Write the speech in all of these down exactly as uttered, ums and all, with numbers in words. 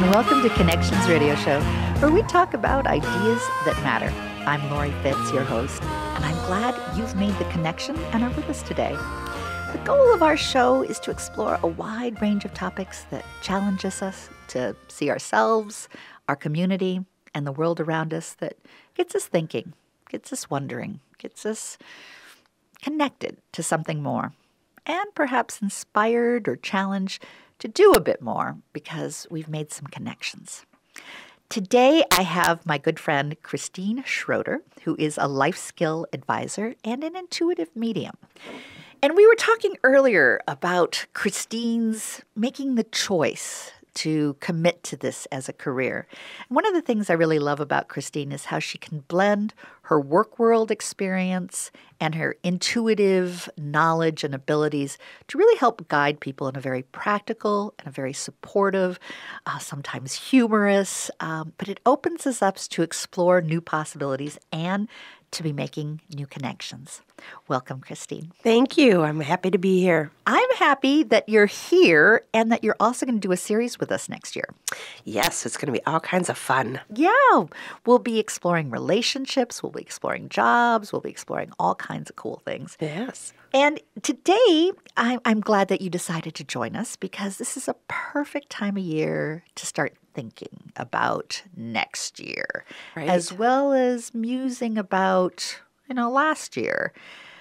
and welcome to Connections Radio Show, where we talk about ideas that matter. I'm Lori Fitz, your host, and I'm glad you've made the connection and are with us today. The goal of our show is to explore a wide range of topics that challenges us to see ourselves, our community, and the world around us, that gets us thinking, gets us wondering, gets us connected to something more, and perhaps inspired or challenged to do a bit more because we've made some connections. Today, I have my good friend Christine Schroeder, who is a life skill advisor and an intuitive medium. And we were talking earlier about Christine's making the choice to commit to this as a career. One of the things I really love about Christine is how she can blend her work world experience and her intuitive knowledge and abilities to really help guide people in a very practical and a very supportive, uh, sometimes humorous, um, but it opens us up to explore new possibilities and to be making new connections. Welcome, Christine. Thank you. I'm happy to be here. I'm happy that you're here and that you're also going to do a series with us next year. Yes, it's going to be all kinds of fun. Yeah. We'll be exploring relationships. We'll be exploring jobs. We'll be exploring all kinds of cool things. Yes. And today, I, I'm glad that you decided to join us because this is a perfect time of year to start thinking about next year, Right. as well as musing about, you know, last year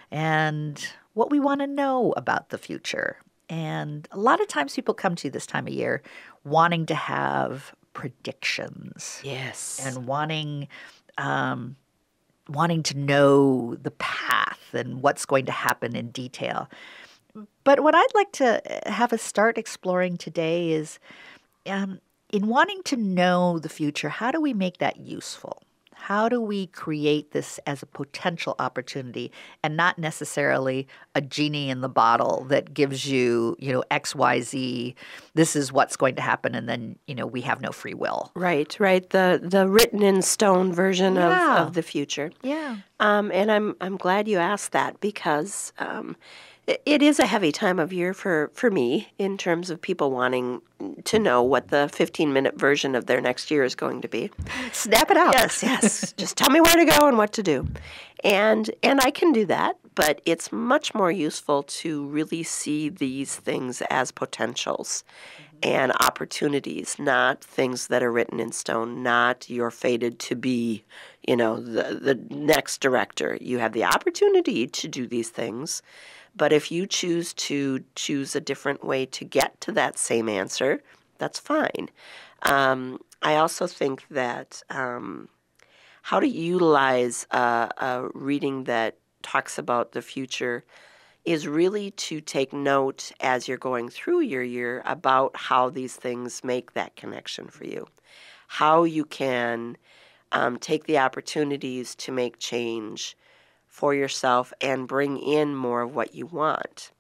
and what we want to know about the future. And a lot of times people come to this time of year wanting to have predictions Yes. and wanting um, wanting to know the path and what's going to happen in detail. But what I'd like to have us start exploring today is um, in wanting to know the future, how do we make that useful? How do we create this as a potential opportunity and not necessarily a genie in the bottle that gives you, you know, X, Y, Z, this is what's going to happen, and then, you know, we have no free will. Right, right. The the written in stone version Yeah. of, of the future. Yeah. Um, and I'm I'm glad you asked that because um, it, it is a heavy time of year for, for me in terms of people wanting to know what the fifteen-minute version of their next year is going to be. Snap it out. Yes, yes. Just tell me where to go and what to do. And and I can do that, but it's much more useful to really see these things as potentials and opportunities, not things that are written in stone, not you're fated to be, you know, the, the next director. You have the opportunity to do these things, but if you choose to choose a different way to get to that same answer, that's fine. Um, I also think that um, how to utilize a, a reading that talks about the future is really to take note as you're going through your year about how these things make that connection for you, how you can um, take the opportunities to make change for yourself and bring in more of what you want.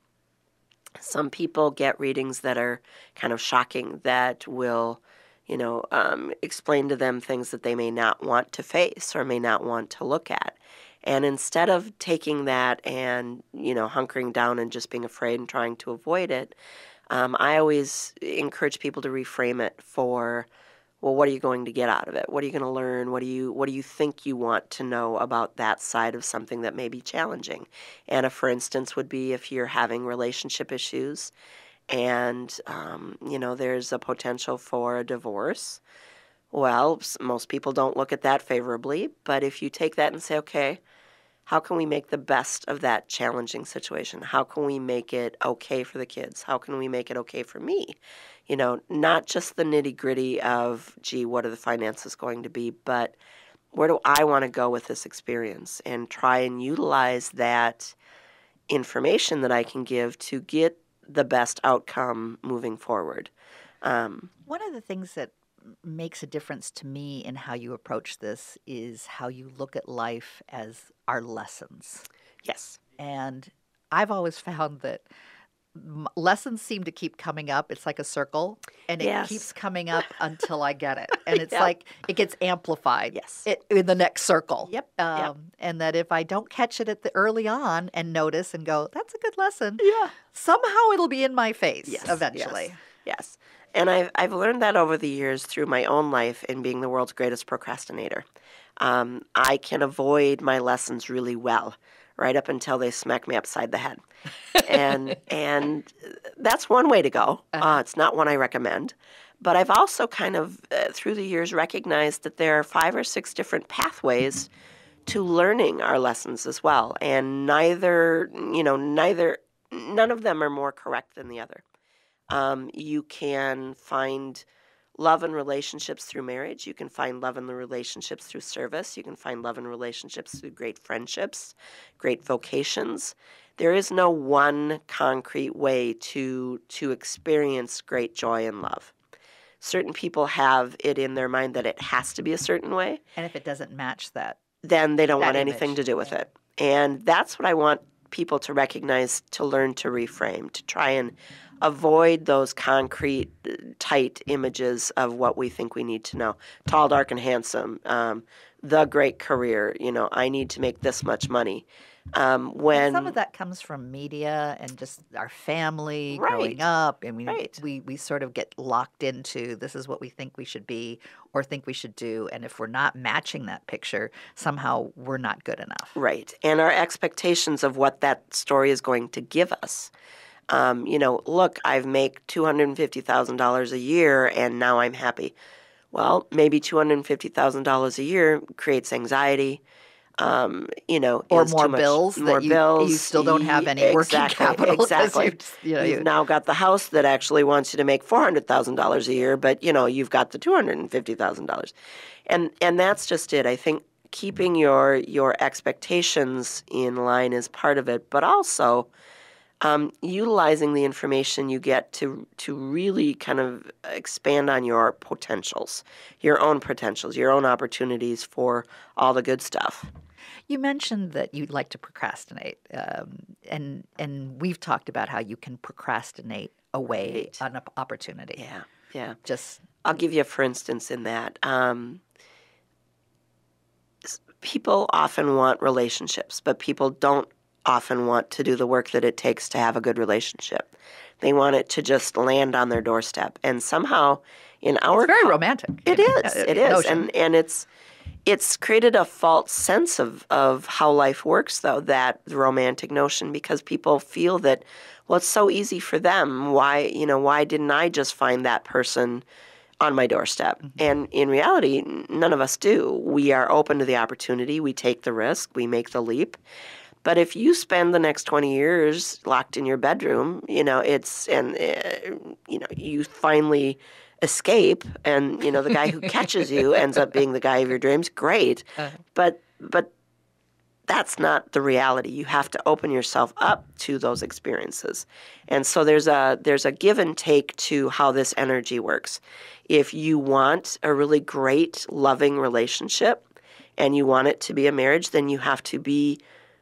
Some people get readings that are kind of shocking that will, you know, um, explain to them things that they may not want to face or may not want to look at. And instead of taking that and, you know, hunkering down and just being afraid and trying to avoid it, um, I always encourage people to reframe it for, well, what are you going to get out of it? What are you going to learn? What do you what do you think you want to know about that side of something that may be challenging? And a for instance would be if you're having relationship issues and, um, you know, there's a potential for a divorce. Well, s- most people don't look at that favorably, but if you take that and say, okay, how can we make the best of that challenging situation? How can we make it okay for the kids? How can we make it okay for me? You know, not just the nitty gritty of, gee, what are the finances going to be, but where do I want to go with this experience and try and utilize that information that I can give to get the best outcome moving forward. Um, One of the things that makes a difference to me in how you approach this is how you look at life as our lessons. yes. And I've always found that m- lessons seem to keep coming up. It's like a circle, and it Yes. keeps coming up until I get it. And it's Yep. like it gets amplified Yes. it, in the next circle. Yep, Um, yep. And that if I don't catch it at the early on and notice and go, that's a good lesson, Yeah. somehow it'll be in my face Yes, eventually. yes. Yes. And I've, I've learned that over the years through my own life in being the world's greatest procrastinator. Um, I can avoid my lessons really well, right up until they smack me upside the head. and and that's one way to go. Uh, it's not one I recommend. But I've also kind of, uh, through the years, recognized that there are five or six different pathways to learning our lessons as well. And neither, you know, neither, none of them are more correct than the other. Um, you can find love and relationships through marriage. You can find love in the relationships through service. You can find love in relationships through great friendships, great vocations. There is no one concrete way to to experience great joy and love. Certain people have it in their mind that it has to be a certain way. And if it doesn't match that, then they don't that want image. anything to do with Yeah. it. And that's what I want people to recognize, to learn to reframe, to try and avoid those concrete, uh, tight images of what we think we need to know. Tall, dark, and handsome. Um, the great career. You know, I need to make this much money. Um, when And some of that comes from media and just our family growing Right. up. I mean, Right. we, we sort of get locked into this is what we think we should be or think we should do. And if we're not matching that picture, somehow we're not good enough. Right. And our expectations of what that story is going to give us. Um, you know, look, I've make two hundred fifty thousand dollars a year and now I'm happy. Well, maybe two hundred fifty thousand dollars a year creates anxiety. Um, you know, Or is more too much, bills that more you- bills. you still don't have any working Exactly, capital 'cause Exactly. you've just, you know, You've you- now got the house that actually wants you to make four hundred thousand dollars a year, but you know you've got the two hundred fifty thousand dollars, and and that's just it. I think keeping your your expectations in line is part of it, but also um, utilizing the information you get to to really kind of expand on your potentials, your own potentials, your own opportunities for all the good stuff. You mentioned that you like to procrastinate, um, and and we've talked about how you can procrastinate away Right. an op- opportunity. Yeah, yeah. Just I'll give you a for instance in that. Um, s- people often want relationships, but people don't often want to do the work that it takes to have a good relationship. They want it to just land on their doorstep. And somehow in our it's very cul- romantic. It you know, is. uh, It is. notion. And and it's it's created a false sense of, of how life works, though, that romantic notion, because people feel that, well, it's so easy for them. Why, you know, why didn't I just find that person on my doorstep? Mm-hmm. And in reality, n- none of us do. We are open to the opportunity. We take the risk. We make the leap. But if you spend the next twenty years locked in your bedroom, you know, it's, and, uh, you know, you finally escape and, you know, the guy who catches you ends up being the guy of your dreams, great. Uh. But, but that's not the reality. You have to open yourself up to those experiences. And so there's a, there's a give and take to how this energy works. If you want a really great, loving relationship and you want it to be a marriage, then you have to be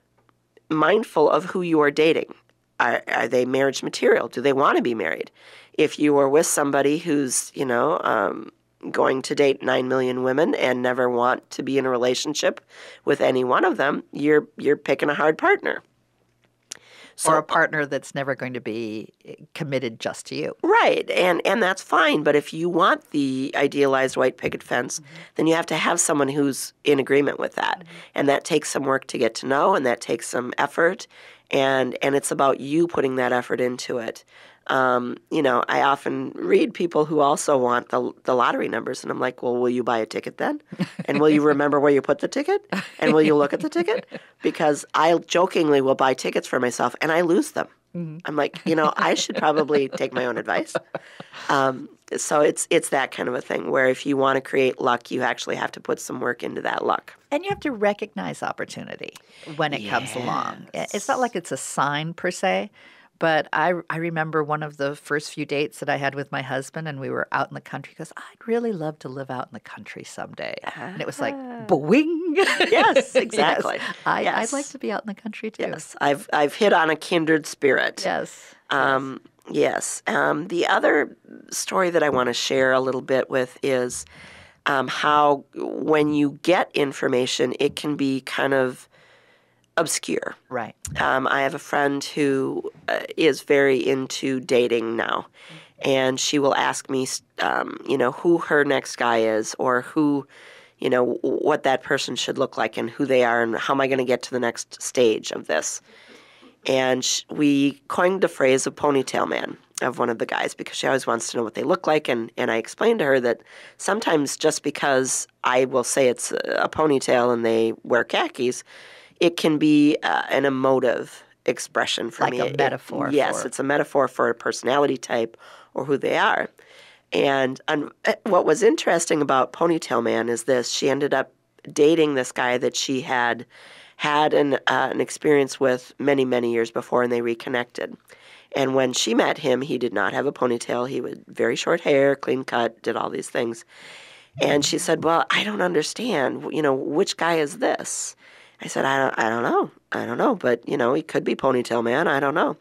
mindful of who you are dating. Are, are they marriage material? Do they want to be married? If you are with somebody who's, you know, um, going to date nine million women and never want to be in a relationship with any one of them, you're you're picking a hard partner. So, or a partner that's never going to be committed just to you. right, and and that's fine. But if you want the idealized white picket fence, mm-hmm. then you have to have someone who's in agreement with that, mm-hmm. and that takes some work to get to know, and that takes some effort, and and it's about you putting that effort into it. Um, you know, I often read people who also want the the lottery numbers, and I'm like, well, will you buy a ticket then? And will you remember where you put the ticket? And will you look at the ticket? Because I jokingly will buy tickets for myself, and I lose them. Mm-hmm. I'm like, you know, I should probably take my own advice. Um, so it's it's that kind of a thing where if you want to create luck, you actually have to put some work into that luck. And you have to recognize opportunity when it yes. comes along. It's not like it's a sign per se. But I, I remember one of the first few dates that I had with my husband, and we were out in the country. He goes, I'd really love to live out in the country someday. Uh-huh. And it was like, boing. Yes, exactly. Yes. I, yes. I'd like to be out in the country, too. Yes, I've, I've hit on a kindred spirit. Yes. Um, yes. Um, the other story that I want to share a little bit with is um, how when you get information, it can be kind of obscure. Right. Um, I have a friend who uh, is very into dating now. and she will ask me, um, you know, who her next guy is, or who, you know, what that person should look like and who they are and how am I going to get to the next stage of this. And sh- we coined the phrase of ponytail man of one of the guys because she always wants to know what they look like. And, and I explained to her that sometimes just because I will say it's a ponytail and they wear khakis, it can be uh, an emotive expression for like me. Like a metaphor. It, yes, for... it's a metaphor for a personality type or who they are. And um, what was interesting about Ponytail Man is this. She ended up dating this guy that she had had an, uh, an experience with many, many years before, and they reconnected. And when she met him, he did not have a ponytail. He had very short hair, clean cut, did all these things. And she said, well, I don't understand. You know, which guy is this? I said, I don't, I don't know. I don't know. But, you know, he could be Ponytail Man. I don't know.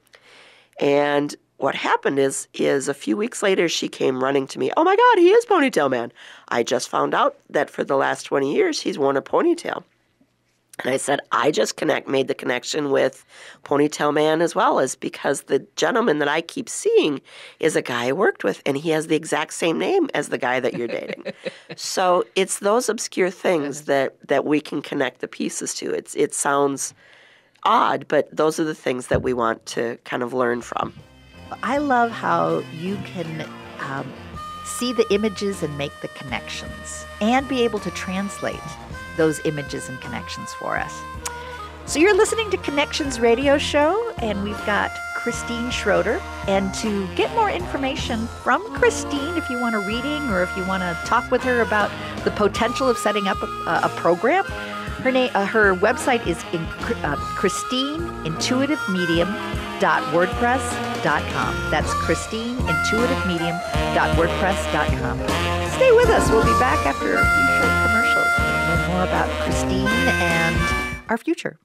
And what happened is, is a few weeks later, she came running to me. Oh, my God, he is Ponytail Man. I just found out that for the last twenty years, he's worn a ponytail. And I said, I just connect made the connection with Ponytail Man as well, as because the gentleman that I keep seeing is a guy I worked with, and he has the exact same name as the guy that you're dating. So it's those obscure things that, that we can connect the pieces to. It's It sounds odd, but those are the things that we want to kind of learn from. I love how you can um, see the images and make the connections and be able to translate those images and connections for us. So you're listening to Connections Radio Show, and we've got Christine Schroeder. And to get more information from Christine, if you want a reading or if you want to talk with her about the potential of setting up a, a program, her name, uh, her website is in, uh, Christine Intuitive Medium dot wordpress dot com. That's Christine Intuitive Medium dot wordpress dot com. Stay with us. We'll be back after a few short commercials to learn more about Christine and our future.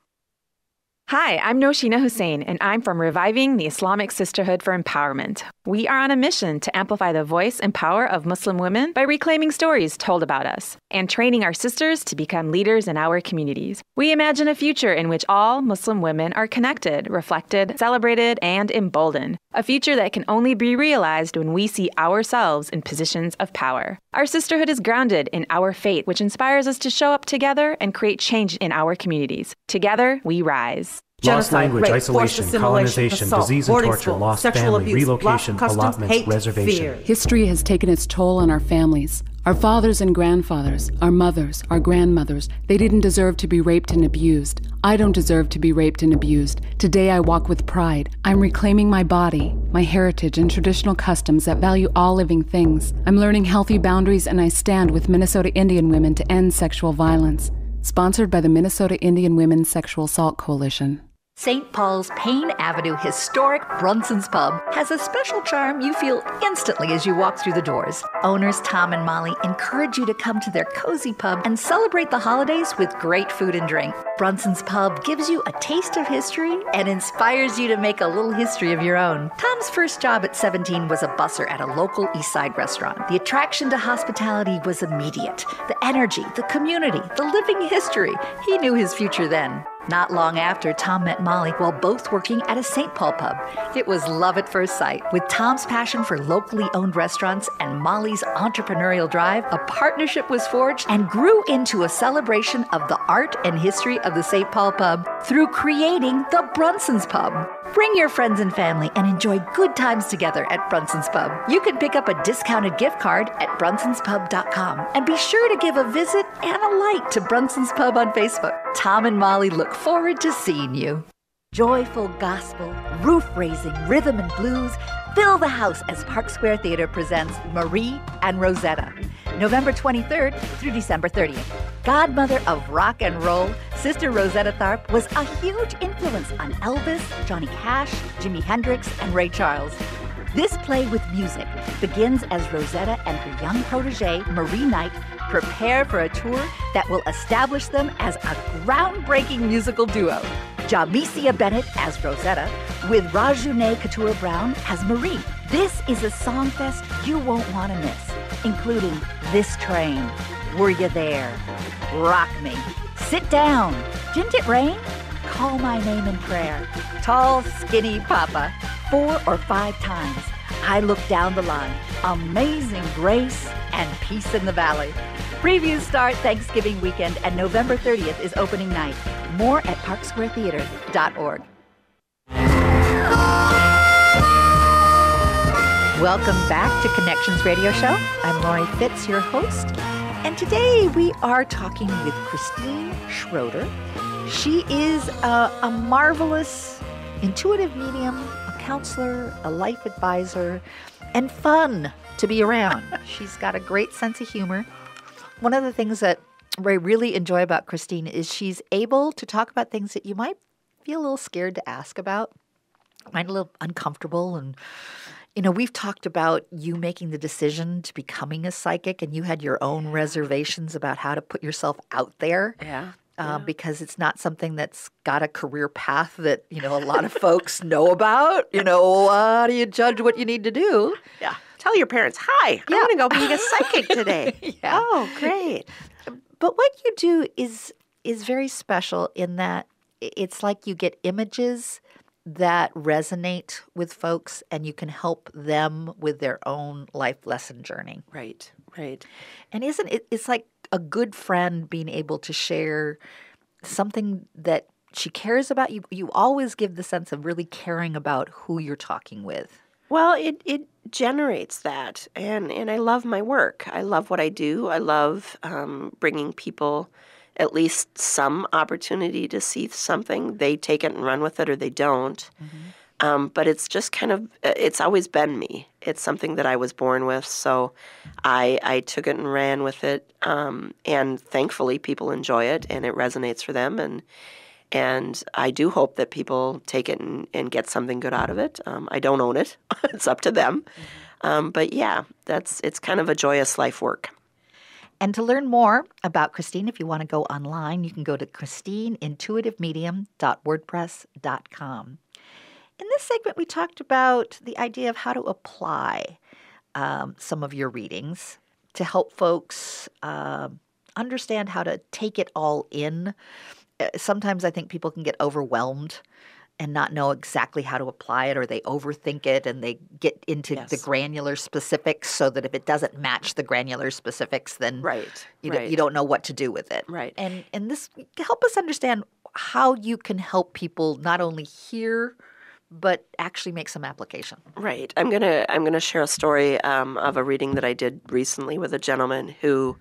Hi, I'm Noshina Hussein, and I'm from Reviving the Islamic Sisterhood for Empowerment. We are on a mission to amplify the voice and power of Muslim women by reclaiming stories told about us and training our sisters to become leaders in our communities. We imagine a future in which all Muslim women are connected, reflected, celebrated, and emboldened. A future that can only be realized when we see ourselves in positions of power. Our sisterhood is grounded in our faith, which inspires us to show up together and create change in our communities. Together, we rise. Lost language, rape, isolation, colonization, assault, disease and torture, school, lost family, abuse, relocation, customs, allotments, hate, reservation. Fear. History has taken its toll on our families. Our fathers and grandfathers, our mothers, our grandmothers, they didn't deserve to be raped and abused. I don't deserve to be raped and abused. Today I walk with pride. I'm reclaiming my body, my heritage, and traditional customs that value all living things. I'm learning healthy boundaries, and I stand with Minnesota Indian women to end sexual violence. Sponsored by the Minnesota Indian Women's Sexual Assault Coalition. Saint Paul's Payne Avenue historic Brunson's Pub has a special charm you feel instantly as you walk through the doors. Owners Tom and Molly encourage you to come to their cozy pub and celebrate the holidays with great food and drink. Brunson's Pub gives you a taste of history and inspires you to make a little history of your own. Tom's first job at seventeen was a busser at a local East Side restaurant. The attraction to hospitality was immediate. The energy, the community, the living history. He knew his future then. Not long after, Tom met Molly while both working at a Saint Paul pub. It was love at first sight. With Tom's passion for locally owned restaurants and Molly's entrepreneurial drive, a partnership was forged and grew into a celebration of the art and history of the Saint Paul pub through creating the Brunson's Pub. Bring your friends and family and enjoy good times together at Brunson's Pub. You can pick up a discounted gift card at brunsons pub dot com and be sure to give a visit and a like to Brunson's Pub on Facebook. Tom and Molly look forward to seeing you. Joyful gospel, roof-raising rhythm and blues fill the house as Park Square Theater presents Marie and Rosetta, November twenty-third through December thirtieth. Godmother of rock and roll, Sister Rosetta Tharpe was a huge influence on Elvis, Johnny Cash, Jimi Hendrix, and Ray Charles. This play with music begins as Rosetta and her young protege, Marie Knight, prepare for a tour that will establish them as a groundbreaking musical duo. Jamicia Bennett as Rosetta, with Rajune Couture-Brown as Marie. This is a song fest you won't want to miss, including This Train, Were You There, Rock Me, Sit Down, Didn't It Rain, Call My Name in Prayer, Tall Skinny Papa, four or five times, I Look Down the Line, Amazing Grace, and Peace in the Valley. Previews start Thanksgiving weekend, and November thirtieth is opening night. More at park square theater dot org. Welcome back to Connections Radio Show. I'm Lori Fitz, your host. And today we are talking with Christine Schroeder. She is a, a marvelous intuitive medium, a counselor, a life advisor, and fun to be around. She's got a great sense of humor. One of the things that I really enjoy about Christine is she's able to talk about things that you might feel a little scared to ask about, might a little uncomfortable. And, you know, we've talked about you making the decision to becoming a psychic, and you had your own reservations about how to put yourself out there. Yeah. Uh, yeah. Because it's not something that's got a career path that, you know, a lot of folks know about. You know, how do you judge what you need to do? Yeah. Tell your parents, hi, Yeah. I'm going to go be a psychic today. Yeah. Oh, great. But what you do is is very special in that it's like you get images that resonate with folks, and you can help them with their own life lesson journey. Right, right. And isn't it, it's like a good friend being able to share something that she cares about. You, you always give the sense of really caring about who you're talking with. Well, it, it generates that, and, and I love my work. I love what I do. I love um, bringing people at least some opportunity to see something. They take it and run with it, or they don't. Mm-hmm. Um, but it's just kind of, it's always been me. It's something that I was born with, so I, I took it and ran with it, um, and thankfully people enjoy it, and it resonates for them, and And I do hope that people take it and, and get something good out of it. Um, I don't own it. It's up to them. Mm-hmm. Um, but yeah, that's it's kind of a joyous life work. And to learn more about Christine, if you want to go online, you can go to christine intuitive medium dot wordpress dot com. In this segment, we talked about the idea of how to apply um, some of your readings to help folks uh, understand how to take it all in. Sometimes I think people can get overwhelmed and not know exactly how to apply it, or they overthink it and they get into yes. the granular specifics, so that if it doesn't match the granular specifics, then right. you, right. Don't, you don't know what to do with it. Right. And, and this help us understand how you can help people not only hear but actually make some application. Right. I'm gonna I'm gonna share a story um, of a reading that I did recently with a gentleman who.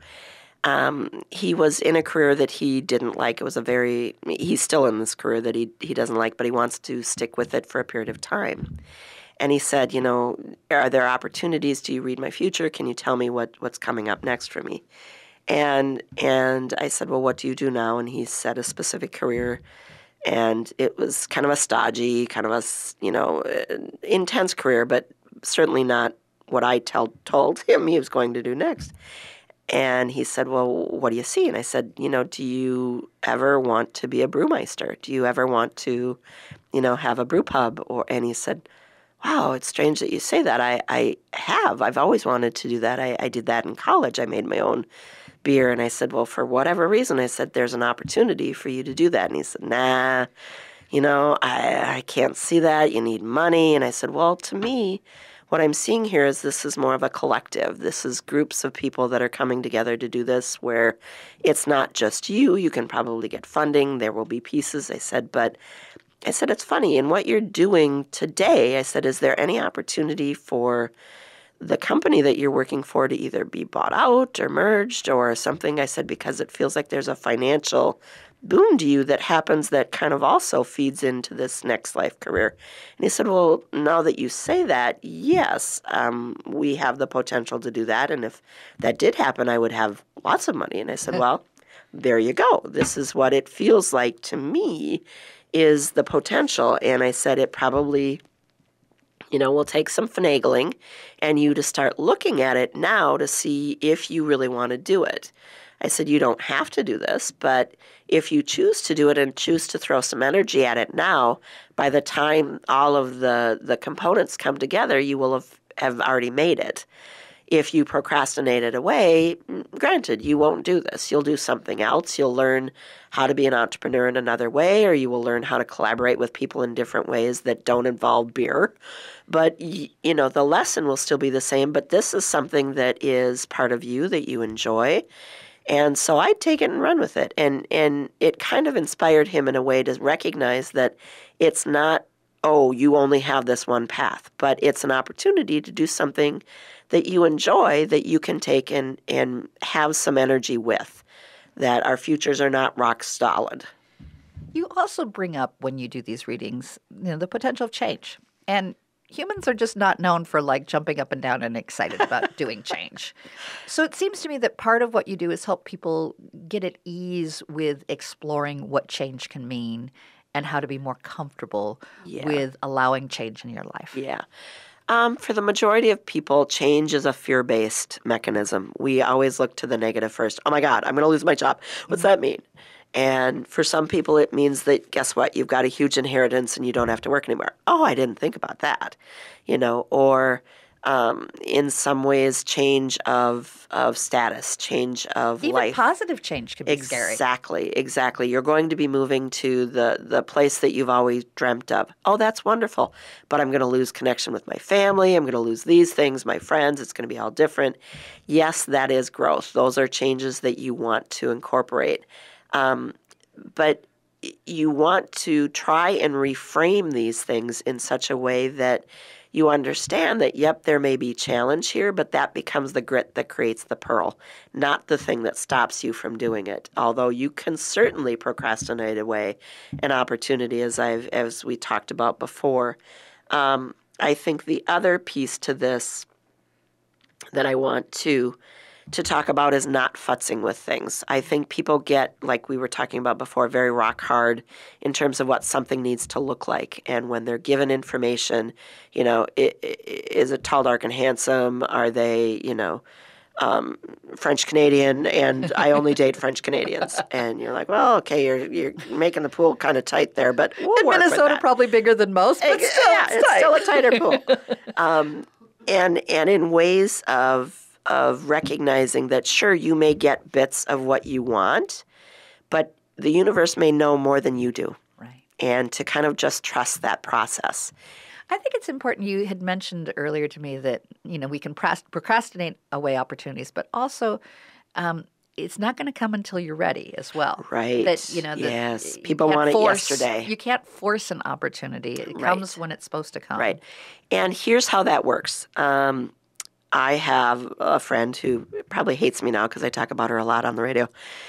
Um, he was in a career that he didn't like. It was a very, he's still in this career that he, he doesn't like, but he wants to stick with it for a period of time. And he said, you know, are there opportunities? Do you read my future? Can you tell me what, what's coming up next for me? And, and I said, well, what do you do now? And he said a specific career. And it was kind of a stodgy, kind of a, you know, intense career, but certainly not what I tell, told him he was going to do next. And he said, well, what do you see? And I said, you know, do you ever want to be a brewmeister? Do you ever want to, you know, have a brew pub? Or and he said, wow, it's strange that you say that. I, I have. I've always wanted to do that. I, I did that in college. I made my own beer. And I said, well, for whatever reason, I said, there's an opportunity for you to do that. And he said, nah, you know, I, I can't see that. You need money. And I said, well, to me, what I'm seeing here is this is more of a collective. This is groups of people that are coming together to do this, where it's not just you. You can probably get funding. There will be pieces, I said. But I said, it's funny. In what you're doing today, I said, is there any opportunity for the company that you're working for to either be bought out or merged or something? I said, because it feels like there's a financial boom to you that happens that kind of also feeds into this next life career. And he said, well, now that you say that, yes, um, we have the potential to do that. And if that did happen, I would have lots of money. And I said, well, there you go. This is what it feels like to me is the potential. And I said, it probably, you know, will take some finagling and you to start looking at it now to see if you really want to do it. I said, you don't have to do this, but if you choose to do it and choose to throw some energy at it now, by the time all of the, the components come together, you will have, have already made it. If you procrastinate it away, granted, you won't do this. You'll do something else. You'll learn how to be an entrepreneur in another way, or you will learn how to collaborate with people in different ways that don't involve beer. But, you know, the lesson will still be the same, but this is something that is part of you that you enjoy. And so I'd take it and run with it. And, and it kind of inspired him in a way to recognize that it's not, oh, you only have this one path, but it's an opportunity to do something that you enjoy that you can take and, and have some energy with, that our futures are not rock solid. You also bring up, when you do these readings, you know, the potential of change. And humans are just not known for like jumping up and down and excited about doing change. So it seems to me that part of what you do is help people get at ease with exploring what change can mean and how to be more comfortable yeah. with allowing change in your life. Yeah. Um, for the majority of people, change is a fear-based mechanism. We always look to the negative first. Oh, my God, I'm going to lose my job. What's that mean? And for some people, it means that, guess what? You've got a huge inheritance and you don't have to work anymore. Oh, I didn't think about that. You know, or um, in some ways, change of of status, change of Even life. Even positive change can be exactly, scary. Exactly, exactly. You're going to be moving to the, the place that you've always dreamt of. Oh, that's wonderful. But I'm going to lose connection with my family. I'm going to lose these things, my friends. It's going to be all different. Yes, that is growth. Those are changes that you want to incorporate. Um, but you want to try and reframe these things in such a way that you understand that, yep, there may be challenge here, but that becomes the grit that creates the pearl, not the thing that stops you from doing it. Although you can certainly procrastinate away an opportunity, as I've as we talked about before. Um, I think the other piece to this that I want to to talk about is not futzing with things. I think people get, like we were talking about before, very rock hard in terms of what something needs to look like. And when they're given information, you know, it, it, is it tall, dark, and handsome? Are they, you know, um, French Canadian? And I only date French Canadians. And you're like, well, okay, you're you're making the pool kind of tight there, but we'll and work Minnesota with that. Probably bigger than most, but it, still, yeah, it's, it's tight. still a tighter pool. Um, and and in ways of of recognizing that, sure, you may get bits of what you want, but the universe may know more than you do. Right. And to kind of just trust that process. I think it's important. You had mentioned earlier to me that, you know, we can procrastinate away opportunities, but also um, it's not going to come until you're ready as well. Right. That, you know, that yes. People want force, it yesterday. You can't force an opportunity. It right. comes when it's supposed to come. Right. And here's how that works. Um, I have a friend who probably hates me now because I talk about her a lot on the radio,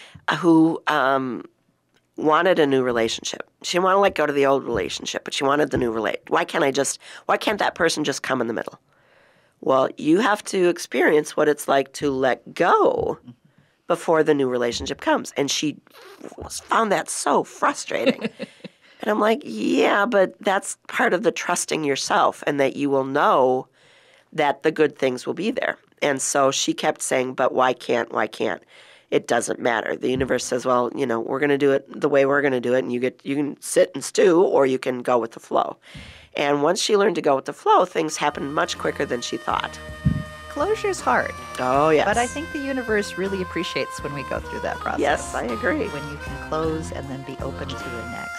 who um, wanted a new relationship. She didn't want to let go to the old relationship, but she wanted the new relate. Why can't I just, why can't that person just come in the middle? Well, you have to experience what it's like to let go before the new relationship comes. And she found that so frustrating. And I'm like, yeah, but that's part of the trusting yourself, and that you will know that the good things will be there. And so she kept saying, but why can't, why can't? It doesn't matter. The universe says, well, you know, we're going to do it the way we're going to do it, and you get you can sit and stew, or you can go with the flow. And once she learned to go with the flow, things happened much quicker than she thought. Closure's hard. Oh, yes. But I think the universe really appreciates when we go through that process. Yes, I agree. When you can close and then be open to the next.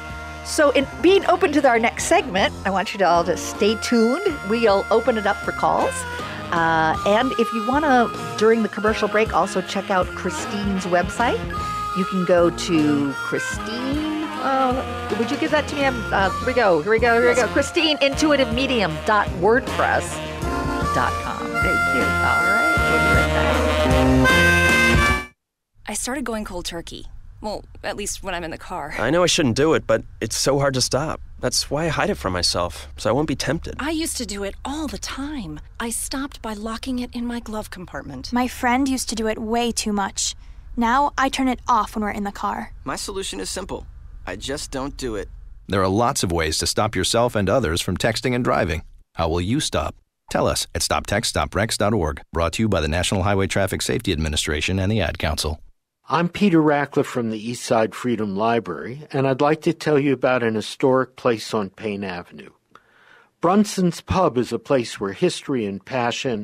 So in being open to our next segment, I want you to all to stay tuned. We'll open it up for calls. Uh, and if you want to, during the commercial break, also check out Christine's website. You can go to Christine. Uh, would you give that to me? Uh, here we go. Here we go. Here we go. Christine Intuitive Medium dot wordpress dot com. Thank you. All right. We'll be right back. I started going cold turkey. Well, at least when I'm in the car. I know I shouldn't do it, but it's so hard to stop. That's why I hide it from myself, so I won't be tempted. I used to do it all the time. I stopped by locking it in my glove compartment. My friend used to do it way too much. Now I turn it off when we're in the car. My solution is simple. I just don't do it. There are lots of ways to stop yourself and others from texting and driving. How will you stop? Tell us at stop text stop wrecks dot org. Brought to you by the National Highway Traffic Safety Administration and the Ad Council. I'm Peter Ratcliffe from the Eastside Freedom Library, and I'd like to tell you about an historic place on Payne Avenue. Brunson's Pub is a place where history and passion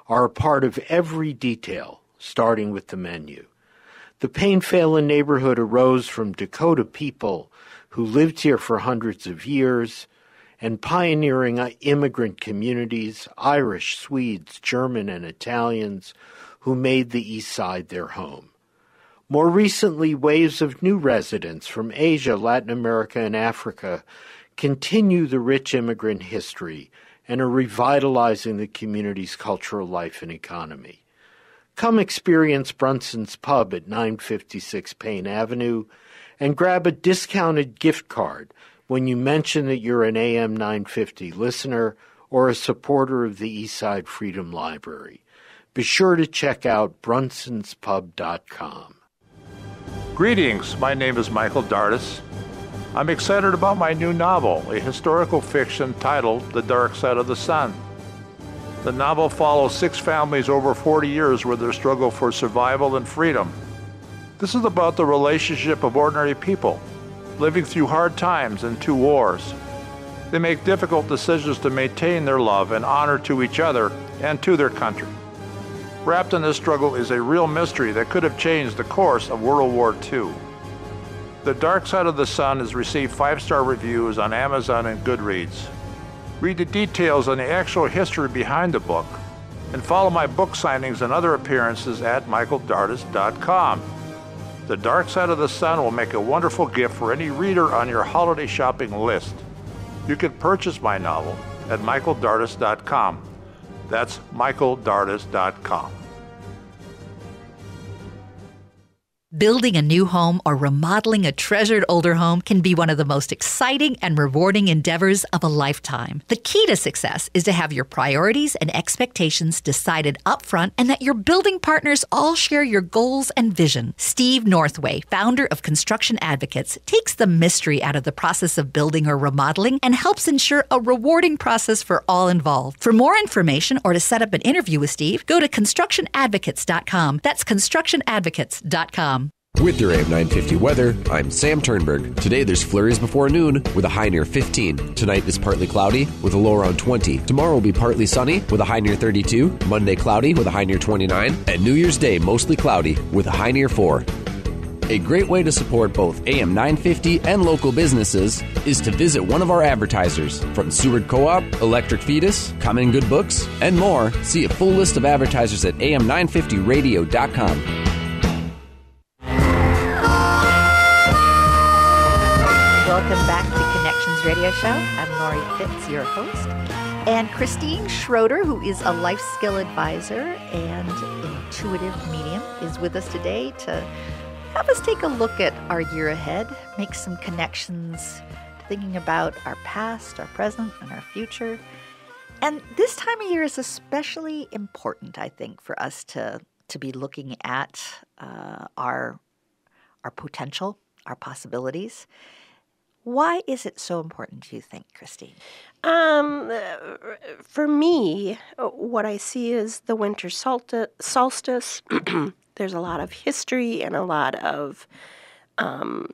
are a part of every detail, starting with the menu. The Payne-Phelan neighborhood arose from Dakota people who lived here for hundreds of years, and pioneering immigrant communities, Irish, Swedes, German, and Italians, who made the East Side their home. More recently, waves of new residents from Asia, Latin America, and Africa continue the rich immigrant history and are revitalizing the community's cultural life and economy. Come experience Brunson's Pub at nine fifty-six Payne Avenue and grab a discounted gift card when you mention that you're an A M nine fifty listener or a supporter of the Eastside Freedom Library. Be sure to check out brunsons pub dot com. Greetings, my name is Michael Dardis. I'm excited about my new novel, a historical fiction titled The Dark Side of the Sun. The novel follows six families over forty years with their struggle for survival and freedom. This is about the relationship of ordinary people, living through hard times and two wars. They make difficult decisions to maintain their love and honor to each other and to their country. Wrapped in this struggle is a real mystery that could have changed the course of World War Two. The Dark Side of the Sun has received five-star reviews on Amazon and Goodreads. Read the details on the actual history behind the book, and follow my book signings and other appearances at michael dardis dot com. The Dark Side of the Sun will make a wonderful gift for any reader on your holiday shopping list. You can purchase my novel at michael dardis dot com. That's michael dardis dot com. Building a new home or remodeling a treasured older home can be one of the most exciting and rewarding endeavors of a lifetime. The key to success is to have your priorities and expectations decided upfront and that your building partners all share your goals and vision. Steve Northway, founder of Construction Advocates, takes the mystery out of the process of building or remodeling and helps ensure a rewarding process for all involved. For more information or to set up an interview with Steve, go to construction advocates dot com. That's construction advocates dot com. With your A M nine fifty weather, I'm Sam Turnberg. Today there's flurries before noon with a high near fifteen. Tonight is partly cloudy with a low around twenty. Tomorrow will be partly sunny with a high near thirty-two. Monday cloudy with a high near twenty-nine. And New Year's Day mostly cloudy with a high near four. A great way to support both A M nine fifty and local businesses is to visit one of our advertisers. From Seward Co-op, Electric Fetus, Common Good Books, and more, see a full list of advertisers at A M nine fifty radio dot com. Welcome back to Connections Radio Show. I'm Lori Fitz, your host. And Christine Schroeder, who is a life skill advisor and intuitive medium, is with us today to have us take a look at our year ahead, make some connections, thinking about our past, our present, and our future. And this time of year is especially important, I think, for us to, to be looking at uh, our, our potential, our possibilities. Why is it so important, do you think, Christine? Um, for me, what I see is the winter solstice. There's a lot of history and a lot of um,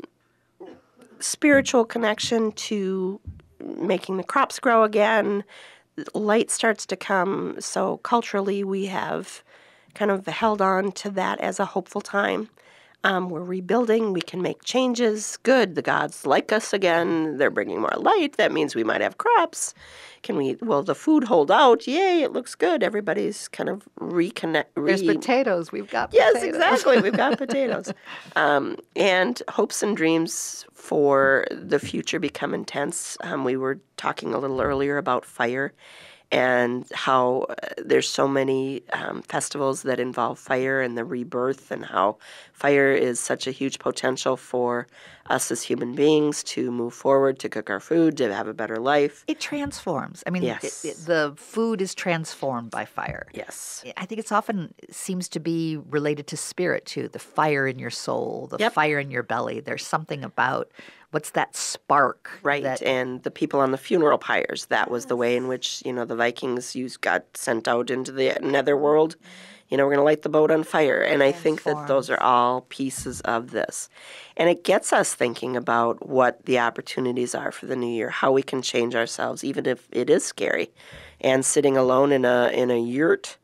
spiritual connection to making the crops grow again. Light starts to come, so culturally we have kind of held on to that as a hopeful time. Um, we're rebuilding. We can make changes. Good. The gods like us again. They're bringing more light. That means we might have crops. Can we? Will the food hold out? Yay! It looks good. Everybody's kind of reconnect. Re- There's potatoes. We've got yes, potatoes. exactly. We've got potatoes. Um, and hopes and dreams for the future become intense. Um, we were talking a little earlier about fire. And how uh, there's so many um, festivals that involve fire and the rebirth, and how fire is such a huge potential for us as human beings to move forward, to cook our food, to have a better life. It transforms. I mean, yes. it, it, the food is transformed by fire. Yes. I think it's often seems to be related to spirit, too, the fire in your soul, the yep. fire in your belly. There's something about what's that spark? Right, that... and the people on the funeral pyres, that was the way in which, you know, the Vikings used, got sent out into the netherworld. You know, we're going to light the boat on fire. And I think that those are all pieces of this. And it gets us thinking about what the opportunities are for the new year, how we can change ourselves, even if it is scary. And sitting alone in a in a yurt,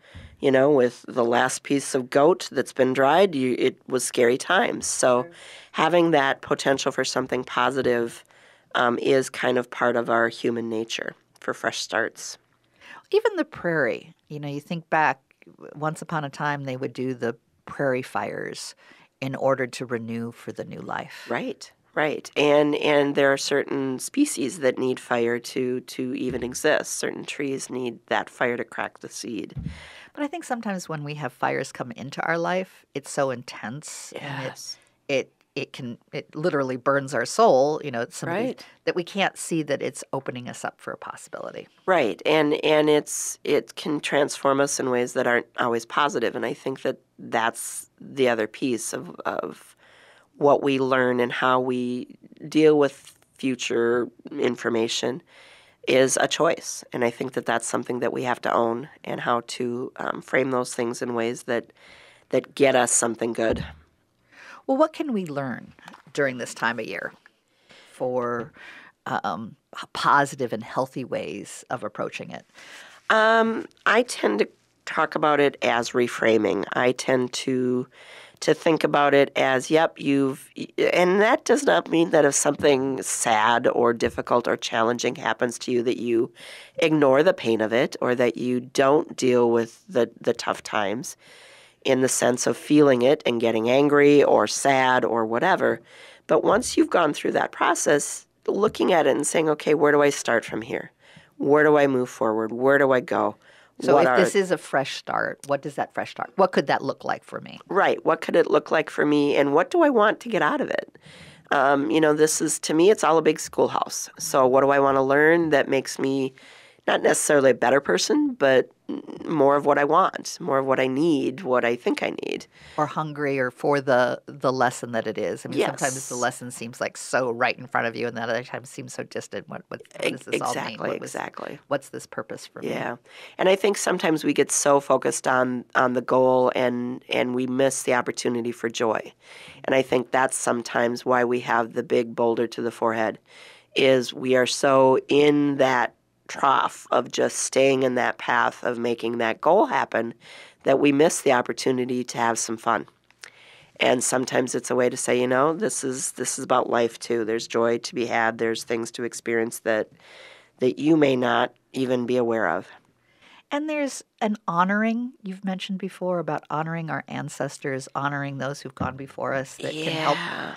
You know, with the last piece of goat that's been dried, you, it was scary times. So having that potential for something positive um, is kind of part of our human nature for fresh starts. Even the prairie, you know, you think back, once upon a time they would do the prairie fires in order to renew for the new life. Right, right. And and there are certain species that need fire to, to even exist. Certain trees need that fire to crack the seed. But I think sometimes when we have fires come into our life, it's so intense. Yes. And it, it it can it literally burns our soul, you know, it's somebody Right. that we can't see that it's opening us up for a possibility. Right. And and it's it can transform us in ways that aren't always positive. And I think that that's the other piece of of what we learn and how we deal with future information is a choice. And I think that that's something that we have to own, and how to um, frame those things in ways that that get us something good. Well, what can we learn during this time of year for um, positive and healthy ways of approaching it? Um, I tend to talk about it as reframing. I tend to to think about it as, yep, you've, and that does not mean that if something sad or difficult or challenging happens to you that you ignore the pain of it, or that you don't deal with the, the tough times in the sense of feeling it and getting angry or sad or whatever. But once you've gone through that process, looking at it and saying, okay, where do I start from here? Where do I move forward? Where do I go? So What if are, this is a fresh start, what does that fresh start, what could that look like for me? Right. What could it look like for me, and what do I want to get out of it? Um, you know, this is, to me, it's all a big schoolhouse. So what do I want to learn that makes me not necessarily a better person, but more of what I want, more of what I need, what I think I need. Or hungry, or for the the lesson that it is. I mean, Yes. sometimes the lesson seems like so right in front of you, and then other times seems so distant. What, what, what does this all mean? Exactly, What was- exactly. What's this purpose for me? Yeah. And I think sometimes we get so focused on on the goal, and and we miss the opportunity for joy. And I think that's sometimes why we have the big boulder to the forehead, is we are so in that trough of just staying in that path of making that goal happen that we miss the opportunity to have some fun. And sometimes it's a way to say, you know, this is this is about life too. There's joy to be had. There's things to experience that that you may not even be aware of. And there's an honoring, you've mentioned before, about honoring our ancestors, honoring those who've gone before us, that can help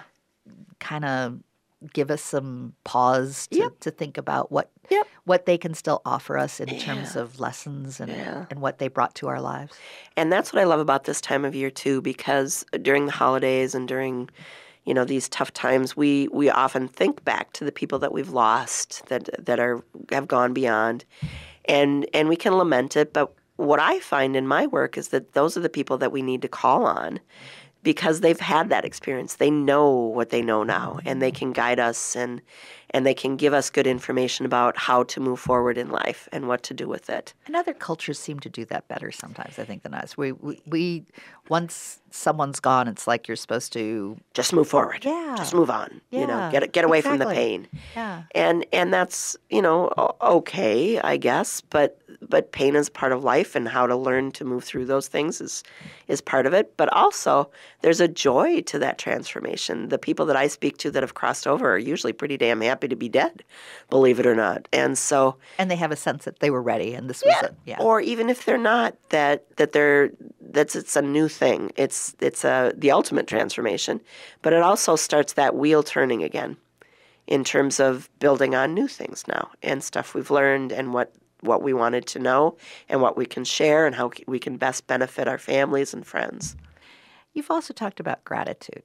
kind of give us some pause to, Yep. to think about what Yep. what they can still offer us in terms Yeah. of lessons and, Yeah. and what they brought to our lives. And that's what I love about this time of year too, because during the holidays and during, you know, these tough times, we we often think back to the people that we've lost, that that are have gone beyond, and and we can lament it. But what I find in my work is that those are the people that we need to call on, because they've had that experience. They know what they know now, and they can guide us, and and they can give us good information about how to move forward in life and what to do with it. And other cultures seem to do that better sometimes, I think, than us. We, we, we once someone's gone, it's like you're supposed to Just move forward. Yeah. Just move on. You know, Yeah, get get away from the exactly. pain. Yeah. And and that's, you know, o- okay, I guess, but but pain is part of life, and how to learn to move through those things is is part of it. But also, there's a joy to that transformation. The people that I speak to that have crossed over are usually pretty damn happy to be dead, believe it or not. And so, And they have a sense that they were ready, and this was yeah, a, yeah. or even if they're not, that that they're that's it's a new thing. It's it's a the ultimate transformation, but it also starts that wheel turning again, in terms of building on new things now, and stuff we've learned, and what what we wanted to know, and what we can share, and how we can best benefit our families and friends. You've also talked about gratitude.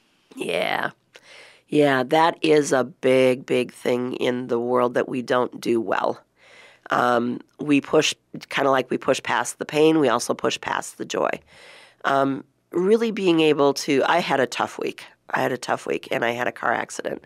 Yeah. Yeah, that is a big, big thing in the world that we don't do well. Um, we push, kind of like we push past the pain, we also push past the joy. Um, really being able to, I had a tough week. I had a tough week, and I had a car accident.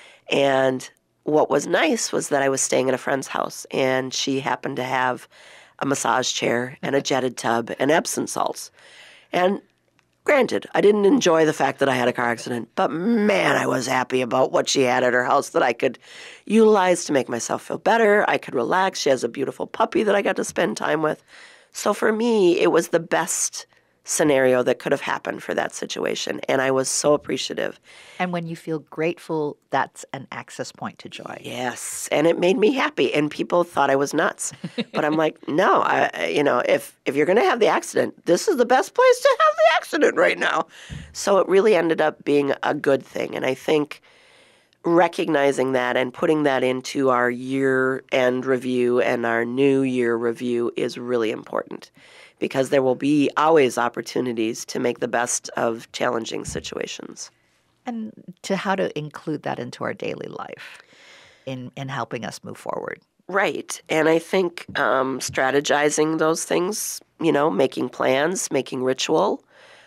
And what was nice was that I was staying at a friend's house, and she happened to have a massage chair and a jetted tub and Epsom salts. And granted, I didn't enjoy the fact that I had a car accident, but man, I was happy about what she had at her house that I could utilize to make myself feel better. I could relax. She has a beautiful puppy that I got to spend time with. So for me, it was the best scenario that could have happened for that situation. And I was so appreciative. And when you feel grateful, that's an access point to joy. Yes. And it made me happy. And people thought I was nuts. But I'm like, no, I, you know, if, if you're going to have the accident, this is the best place to have the accident right now. So it really ended up being a good thing. And I think recognizing that and putting that into our year-end review and our new year review is really important, because there will be always opportunities to make the best of challenging situations. And to how to include that into our daily life in, in helping us move forward. Right. And I think um, strategizing those things, you know, making plans, making ritual,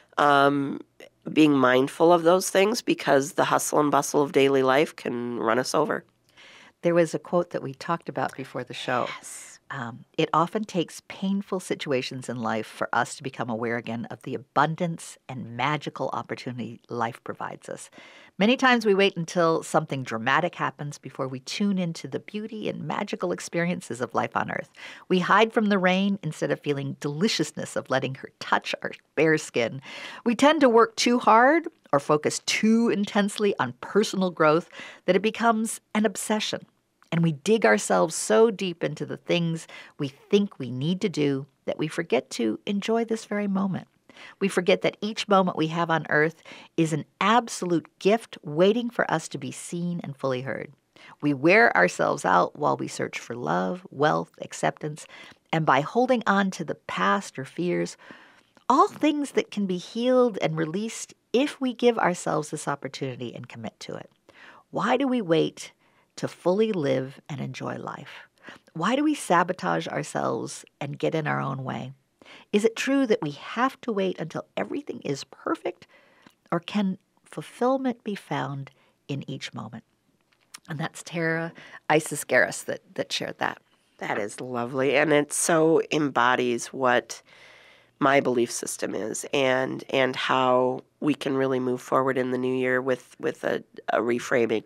um, being mindful of those things, because the hustle and bustle of daily life can run us over. There was a quote that we talked about before the show. Yes. Um, it often takes painful situations in life for us to become aware again of the abundance and magical opportunity life provides us. Many times we wait until something dramatic happens before we tune into the beauty and magical experiences of life on Earth. We hide from the rain instead of feeling deliciousness of letting her touch our bare skin. We tend to work too hard or focus too intensely on personal growth that it becomes an obsession. And we dig ourselves so deep into the things we think we need to do that we forget to enjoy this very moment. We forget that each moment we have on Earth is an absolute gift waiting for us to be seen and fully heard. We wear ourselves out while we search for love, wealth, acceptance, and by holding on to the past or fears, all things that can be healed and released if we give ourselves this opportunity and commit to it. Why do we wait to fully live and enjoy life? Why do we sabotage ourselves and get in our own way? Is it true that we have to wait until everything is perfect, or can fulfillment be found in each moment? And that's Tara Isisgaris that, that shared that. That is lovely. And it so embodies what my belief system is, and and how we can really move forward in the new year with, with a, a reframing,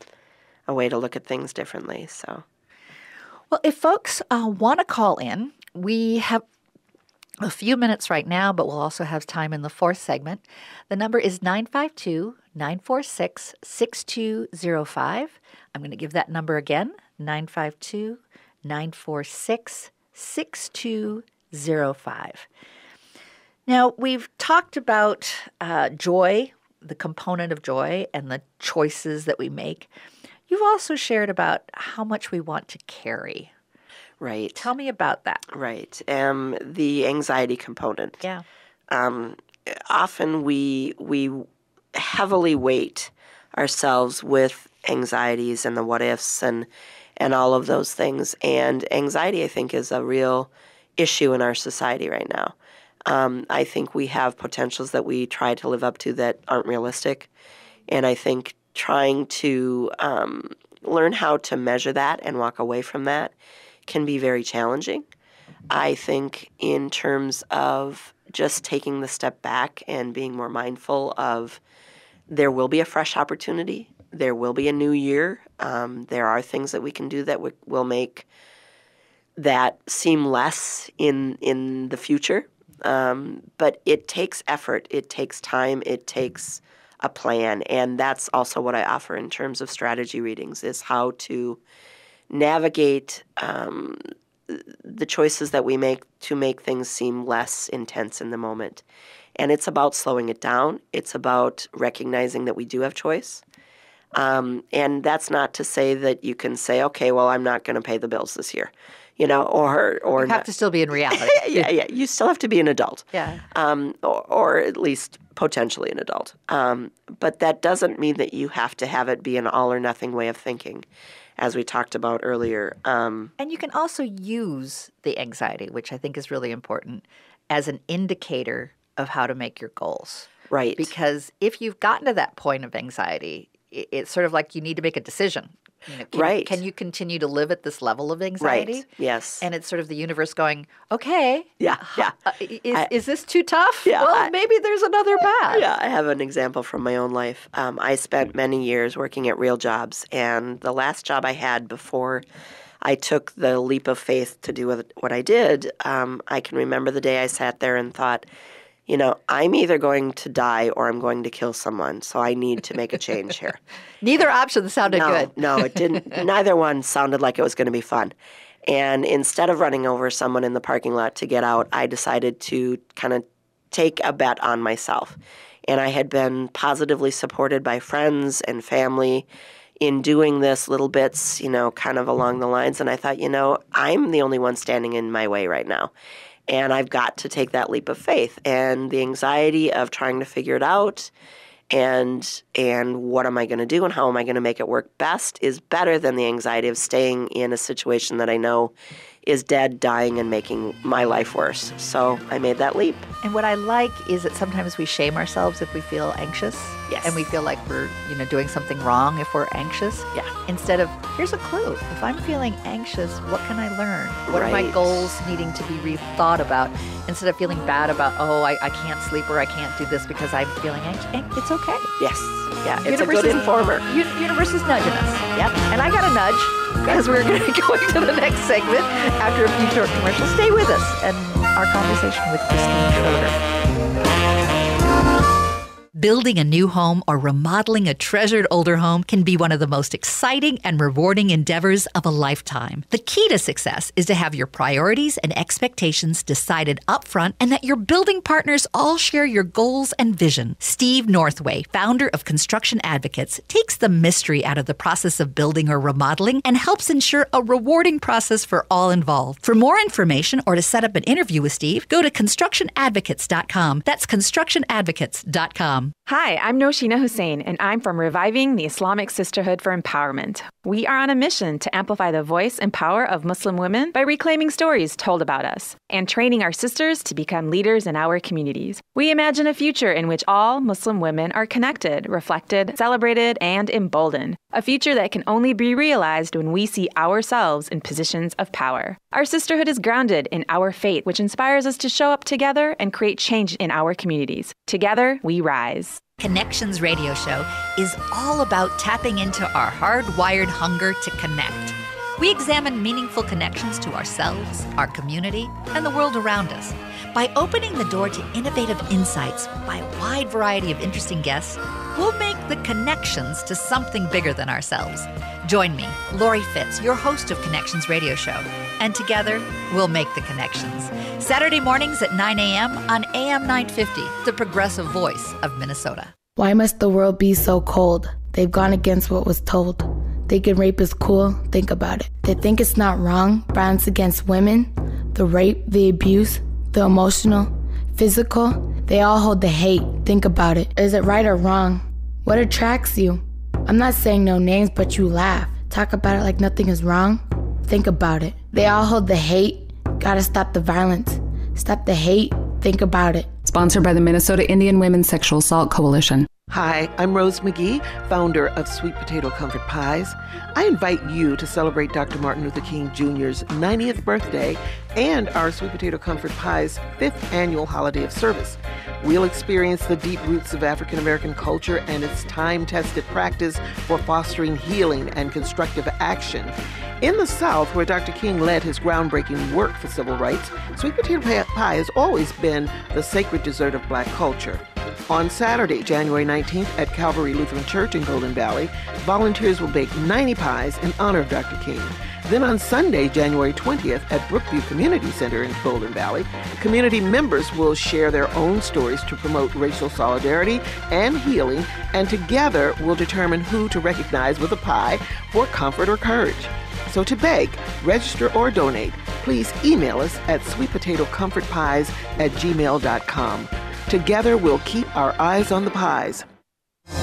a way to look at things differently. So, well, if folks uh, want to call in, we have a few minutes right now, but we'll also have time in the fourth segment. The number is nine five two, nine four six, six two zero five. I'm going to give that number again, nine five two, nine four six, six two zero five. Now, we've talked about uh, joy, the component of joy, and the choices that we make. You've also shared about how much we want to carry. Right. Tell me about that. Right. Um, the anxiety component. Yeah. Um, often we we heavily weight ourselves with anxieties and the what ifs and and all of those things. And anxiety, I think, is a real issue in our society right now. Um, I think we have potentials that we try to live up to that aren't realistic. And I think trying to um, learn how to measure that and walk away from that can be very challenging. I think in terms of just taking the step back and being more mindful of there will be a fresh opportunity, there will be a new year, um, there are things that we can do that w- will make that seem less in in the future. Um, but it takes effort, it takes time, it takes a plan, and that's also what I offer in terms of strategy readings, is how to navigate um, the choices that we make to make things seem less intense in the moment. And it's about slowing it down. It's about recognizing that we do have choice. Um, and that's not to say that you can say, okay, well, I'm not going to pay the bills this year. You know, or or you have not. to still be in reality. yeah, yeah. You still have to be an adult. Yeah. Um, or, or at least potentially an adult. Um, but that doesn't mean that you have to have it be an all or nothing way of thinking, as we talked about earlier. Um, and you can also use the anxiety, which I think is really important, as an indicator of how to make your goals. Right. Because if you've gotten to that point of anxiety, it's sort of like you need to make a decision. You know, can, right. Can you continue to live at this level of anxiety? Right. Yes. And it's sort of the universe going, okay. Yeah. Yeah. Uh, is, I, is this too tough? Yeah, well, I, maybe there's another path. Yeah. I have an example from my own life. Um, I spent many years working at real jobs, and the last job I had before I took the leap of faith to do what I did, um, I can remember the day I sat there and thought, you know, I'm either going to die or I'm going to kill someone, so I need to make a change here. Neither option sounded no, good. No, it didn't. Neither one sounded like it was going to be fun. And instead of running over someone in the parking lot to get out, I decided to kind of take a bet on myself. And I had been positively supported by friends and family in doing this, little bits, you know, kind of along the lines. And I thought, you know, I'm the only one standing in my way right now. And I've got to take that leap of faith. And the anxiety of trying to figure it out and and what am I going to do and how am I going to make it work best is better than the anxiety of staying in a situation that I know is dead, dying, and making my life worse. So I made that leap. And what I like is that sometimes we shame ourselves if we feel anxious. Yes. And we feel like we're, you know, doing something wrong if we're anxious. Yeah. Instead of, here's a clue. If I'm feeling anxious, what can I learn? What right. are my goals needing to be rethought about? Instead of feeling bad about, oh, I, I can't sleep or I can't do this because I'm feeling anxious. It's okay. Yes. Yeah, it's universe a good is, informer. U- universe is nudging us. Yep. And I got a nudge because we're going to be going to the next segment after a few short commercials. Stay with us and our conversation with Christine Schroeder. Building a new home or remodeling a treasured older home can be one of the most exciting and rewarding endeavors of a lifetime. The key to success is to have your priorities and expectations decided upfront and that your building partners all share your goals and vision. Steve Northway, founder of Construction Advocates, takes the mystery out of the process of building or remodeling and helps ensure a rewarding process for all involved. For more information or to set up an interview with Steve, go to construction advocates dot com. That's construction advocates dot com. Hi, I'm Noshina Hussein, and I'm from Reviving the Islamic Sisterhood for Empowerment. We are on a mission to amplify the voice and power of Muslim women by reclaiming stories told about us and training our sisters to become leaders in our communities. We imagine a future in which all Muslim women are connected, reflected, celebrated, and emboldened. A future that can only be realized when we see ourselves in positions of power. Our sisterhood is grounded in our faith, which inspires us to show up together and create change in our communities. Together, we rise. Connections Radio Show is all about tapping into our hardwired hunger to connect. We examine meaningful connections to ourselves, our community, and the world around us. By opening the door to innovative insights by a wide variety of interesting guests, we'll make the connections to something bigger than ourselves. Join me, Lori Fitz, your host of Connections Radio Show, and together we'll make the connections. Saturday mornings at nine a.m. on A M nine fifty, the progressive voice of Minnesota. Why must the world be so cold? They've gone against what was told. Thinking rape is cool, think about it. They think it's not wrong, violence against women, the rape, the abuse, the emotional, physical, they all hold the hate, think about it. Is it right or wrong? What attracts you? I'm not saying no names, but you laugh. Talk about it like nothing is wrong. Think about it. They all hold the hate, gotta stop the violence. Stop the hate, think about it. Sponsored by the Minnesota Indian Women's Sexual Assault Coalition. Hi, I'm Rose McGee, founder of Sweet Potato Comfort Pies. I invite you to celebrate Doctor Martin Luther King Junior's ninetieth birthday and our Sweet Potato Comfort Pies fifth annual holiday of service. We'll experience the deep roots of African American culture and its time-tested practice for fostering healing and constructive action. In the South, where Doctor King led his groundbreaking work for civil rights, sweet potato pie has always been the sacred dessert of Black culture. On Saturday, January nineteenth, at Calvary Lutheran Church in Golden Valley, volunteers will bake ninety pies in honor of Doctor King. Then on Sunday, January twentieth, at Brookview Community Center in Golden Valley, community members will share their own stories to promote racial solidarity and healing, and together we'll determine who to recognize with a pie for comfort or courage. So to bake, register, or donate, please email us at sweetpotatocomfortpies at gmail dot com. Together, we'll keep our eyes on the pies. Good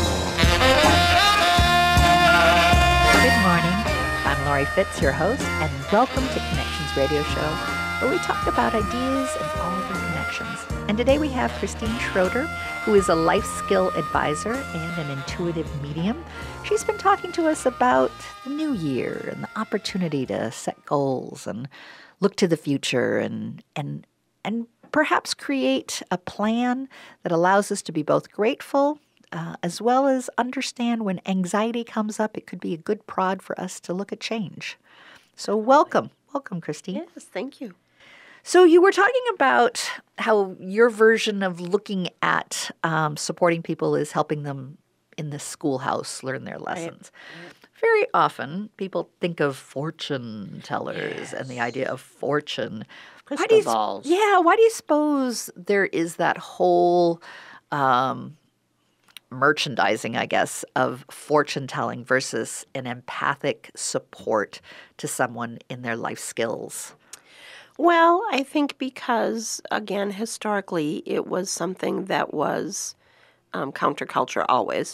morning. I'm Lori Fitz, your host, and welcome to Connections Radio Show, where we talk about ideas and all their connections. And today we have Christine Schroeder, who is a life skill advisor and an intuitive medium. She's been talking to us about the new year and the opportunity to set goals and look to the future and and and perhaps create a plan that allows us to be both grateful uh, as well as understand when anxiety comes up, it could be a good prod for us to look at change. So welcome. Welcome, Christy. Yes, thank you. So you were talking about how your version of looking at um, supporting people is helping them in the schoolhouse learn their lessons. Right. Very often, people think of fortune tellers yes. and the idea of fortune. Crystal why do you, balls. Yeah, why do you suppose there is that whole um, merchandising, I guess, of fortune telling versus an empathic support to someone in their life skills? Well, I think because, again, historically, it was something that was um, counterculture always.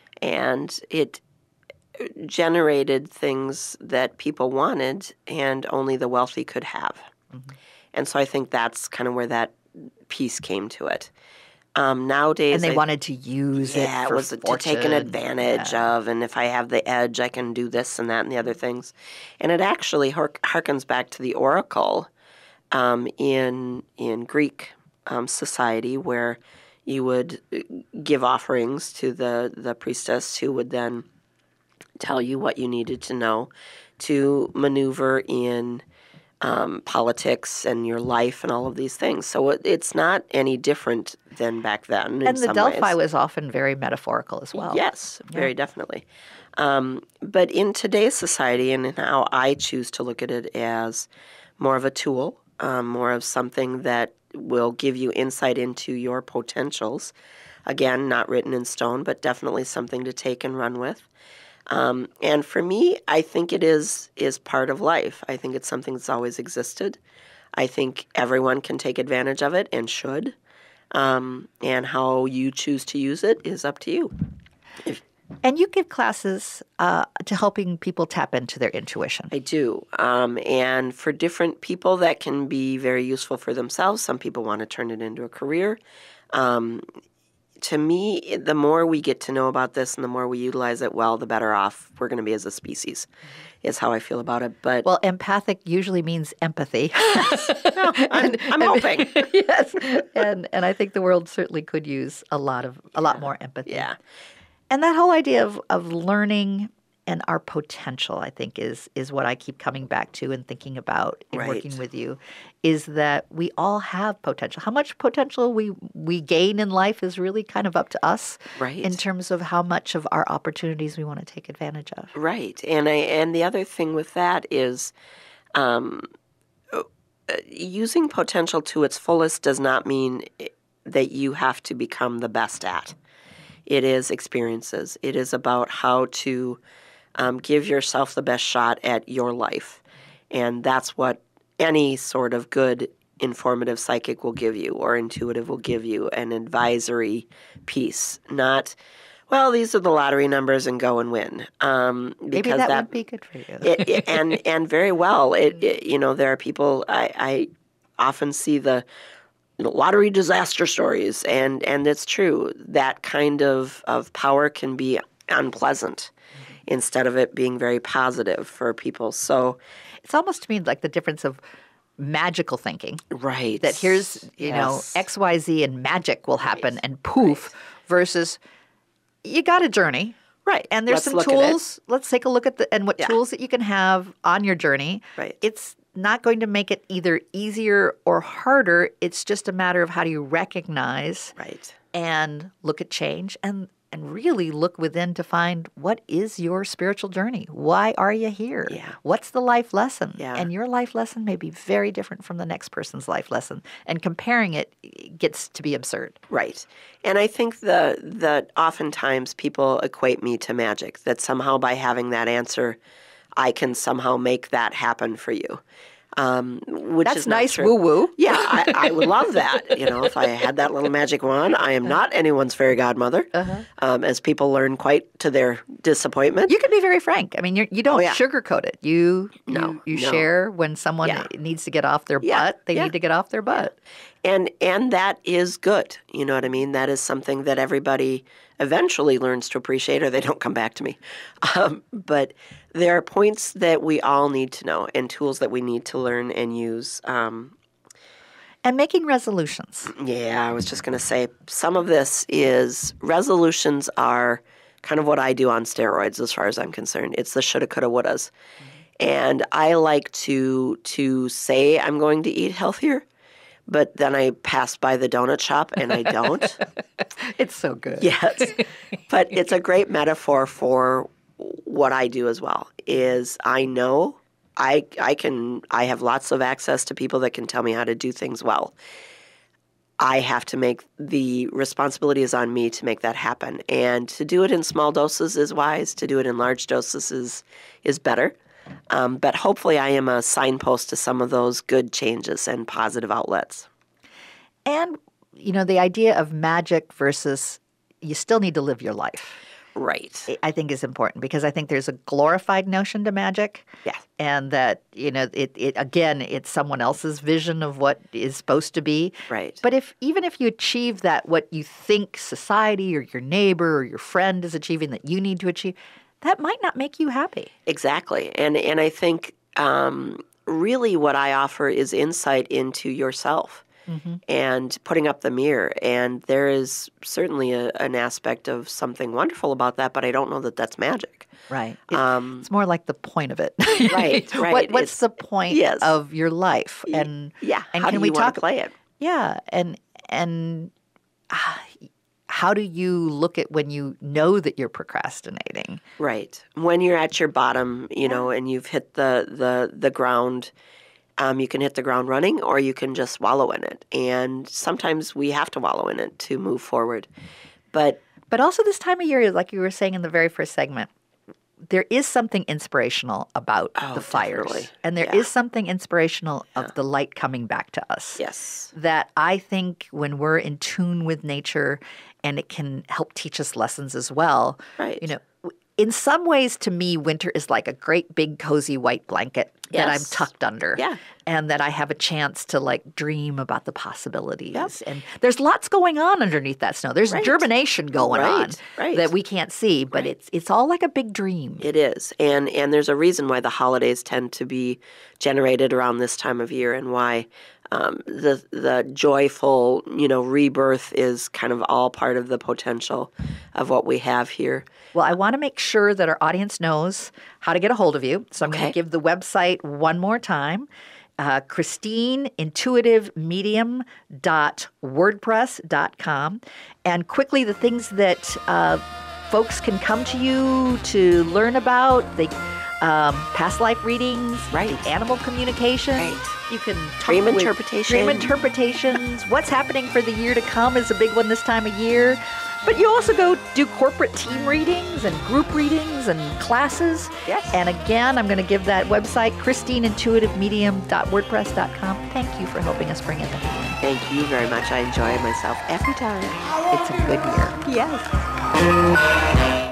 And it generated things that people wanted and only the wealthy could have. Mm-hmm. And so I think that's kind of where that piece came to it. Um, nowadays, and they I, wanted to use yeah, it for it was fortune. to take an advantage yeah. of, and if I have the edge, I can do this and that and the other things. And it actually hark- harkens back to the oracle um, in in Greek um, society, where you would give offerings to the, the priestess, who would then tell you what you needed to know to maneuver in um, politics and your life and all of these things. So it, it's not any different than back then. And in the some Delphi ways. was often very metaphorical as well. Yes, very yeah. definitely. Um, but in today's society, and how I choose to look at it as more of a tool, um, more of something that will give you insight into your potentials. Again, not written in stone, but definitely something to take and run with. Um, and for me, I think it is is part of life. I think it's something that's always existed. I think everyone can take advantage of it and should. Um, and how you choose to use it is up to you. If, And you give classes uh, to helping people tap into their intuition. I do. Um, and for different people, that can be very useful for themselves. Some people want to turn it into a career. Um, to me, the more we get to know about this and the more we utilize it well, the better off we're going to be as a species, is how I feel about it. But well, empathic usually means empathy. Yes. No, I'm, and, I'm and, hoping. Yes. And and I think the world certainly could use a lot of a lot more empathy. Yeah. And that whole idea of, of learning and our potential, I think, is is what I keep coming back to and thinking about in Right. working with you, is that we all have potential. How much potential we, we gain in life is really kind of up to us Right. in terms of how much of our opportunities we want to take advantage of. Right. And I and the other thing with that is um, uh, using potential to its fullest does not mean that you have to become the best at. It is experiences. It is about how to um, give yourself the best shot at your life. And that's what any sort of good informative psychic will give you, or intuitive will give you, an advisory piece. Not, well, these are the lottery numbers and go and win. Um, Maybe that, that would be good for you. it, it, and, and very well. It, it, you know, there are people, I, I often see the lottery disaster stories, and, and it's true. That kind of, of power can be unpleasant mm-hmm. instead of it being very positive for people. So it's almost to me like the difference of magical thinking. Right. That here's, you yes. know, X, Y, Z and magic will happen right. and poof right. versus you got a journey. Right. And there's Let's some tools. Let's take a look at the and what yeah. tools that you can have on your journey. Right. It's not going to make it either easier or harder. It's just a matter of how do you recognize right. and look at change and, and really look within to find what is your spiritual journey? Why are you here? Yeah. What's the life lesson? Yeah. And your life lesson may be very different from the next person's life lesson. And comparing it gets to be absurd. Right. And I think the that oftentimes people equate me to magic, that somehow by having that answer, I can somehow make that happen for you. Um, which That's is not nice true. woo-woo. Yeah, I, I would love that. You know, if I had that little magic wand. I am not anyone's fairy godmother, uh-huh. um, as people learn quite to their disappointment. You can be very frank. I mean, you're, you don't oh, yeah. sugarcoat it. You no, you, you no. share when someone yeah. needs to get off their yeah. butt. They yeah. need to get off their butt. And and that is good. You know what I mean? That is something that everybody eventually learns to appreciate, or they don't come back to me. Um, but there are points that we all need to know and tools that we need to learn and use. Um, and making resolutions. Yeah, I was just going to say some of this is resolutions are kind of what I do on steroids as far as I'm concerned. It's the shoulda, coulda, wouldas. And I like to to say I'm going to eat healthier, but then I pass by the donut shop and I don't. It's so good. Yes. But it's a great metaphor for what I do as well, is I know I I can I have lots of access to people that can tell me how to do things well. I have to make the responsibility is on me to make that happen. And to do it in small doses is wise. To do it in large doses is is better. Um, but hopefully I am a signpost to some of those good changes and positive outlets. And, you know, the idea of magic versus you still need to live your life. Right. I think is important because I think there's a glorified notion to magic. Yeah. And that, you know, it, it again, it's someone else's vision of what is supposed to be. Right. But if even if you achieve that, what you think society or your neighbor or your friend is achieving that you need to achieve, that might not make you happy. Exactly. And and I think um, really what I offer is insight into yourself. Mm-hmm. And putting up the mirror. And there is certainly a, an aspect of something wonderful about that, but I don't know that that's magic. Right. It, um, it's more like the point of it. Right, right. What, what's it's, the point yes. of your life? And yeah, and how can do we you talk want to play it? Yeah, and and uh, how do you look at when you know that you're procrastinating? Right. When you're at your bottom, you yeah. know, and you've hit the the the ground. Um, you can hit the ground running or you can just wallow in it. And sometimes we have to wallow in it to move forward. But but also this time of year, like you were saying in the very first segment, there is something inspirational about oh, the fires. Definitely. And there yeah. is something inspirational yeah. of the light coming back to us. Yes. That I think when we're in tune with nature and it can help teach us lessons as well. Right. You know, in some ways, to me, winter is like a great big cozy white blanket yes. that I'm tucked under. Yeah. And that I have a chance to like dream about the possibilities. Yep. And there's lots going on underneath that snow. There's right. germination going right. on right. that we can't see, but right. it's it's all like a big dream. It is. And and there's a reason why the holidays tend to be generated around this time of year and why um, the the joyful, you know, rebirth is kind of all part of the potential of what we have here. Well, I want to make sure that our audience knows how to get a hold of you. So I'm okay. going to give the website one more time. Uh, Christine Intuitive Medium dot wordpress dot com. And quickly, the things that uh, folks can come to you to learn about, they um, past life readings, right? Animal communication. Right. You can talk dream with interpretation. Dream interpretations. What's happening for the year to come is a big one this time of year. But you also go do corporate team readings and group readings and classes. Yes. And again, I'm going to give that website, Christine Intuitive Medium dot wordpress dot com. Thank you for helping us bring in the healing. Thank you very much. I enjoy myself every time. It's a good year. Yes.